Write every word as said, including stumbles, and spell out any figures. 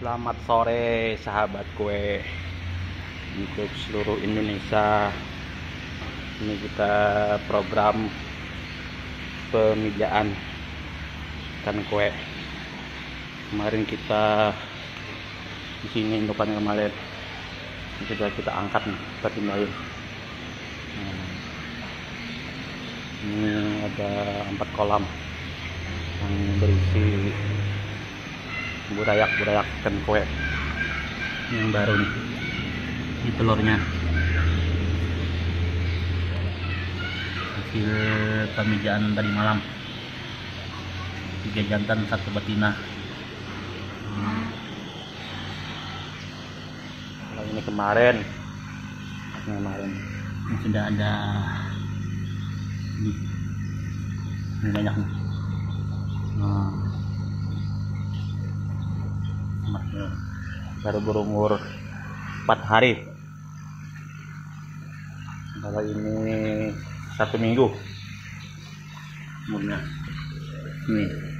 Selamat sore sahabat kue untuk seluruh Indonesia. Ini kita program pemijaan ikan kue. Kemarin kita di sini indukan kemarin sudah kita angkat nih, kita pindahin. Nah, ini ada empat kolam yang berisi burayak-burayak ikan kue yang baru nih. Ini telurnya hasil pemijaan tadi malam, tiga jantan satu betina. hmm. Kalau ini kemarin kemarin ini sudah ada ini, ini banyak nih. nah. Baru berumur empat hari. Kalau ini satu minggu umurnya. Nih.